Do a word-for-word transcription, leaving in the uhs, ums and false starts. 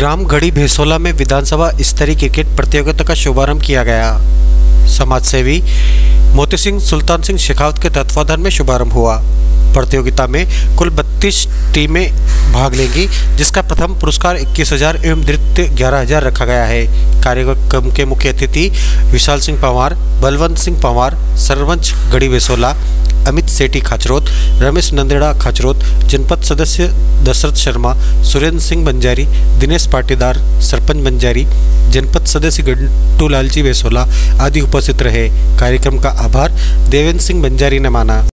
ग्राम गढ़ी भेसोला में विधानसभा स्तरीय क्रिकेट प्रतियोगिता का शुभारंभ किया गया। समाजसेवी मोती सिंह सुल्तान सिंह शेखावत के तत्वाधान में शुभारंभ हुआ। प्रतियोगिता में कुल बत्तीस टीमें भाग लेंगी, जिसका प्रथम पुरस्कार इक्कीस हजार एवं द्वितीय ग्यारह हजार रखा गया है। कार्यक्रम के मुख्य अतिथि विशाल सिंह पंवार, बलवंत सिंह पंवार, सरपंच गढ़ी भेसोला, अमित सेठी खाचरोद, रमेश नंदेड़ा खाचरोद, जनपद सदस्य दशरथ शर्मा, सुरेंद्र सिंह बंजारी, दिनेश पाटीदार, सरपंच बंजारी, जनपद सदस्य गंटू लालजी भेसोला आदि उपस्थित रहे। कार्यक्रम का आभार देवेंद्र सिंह बंजारी ने माना।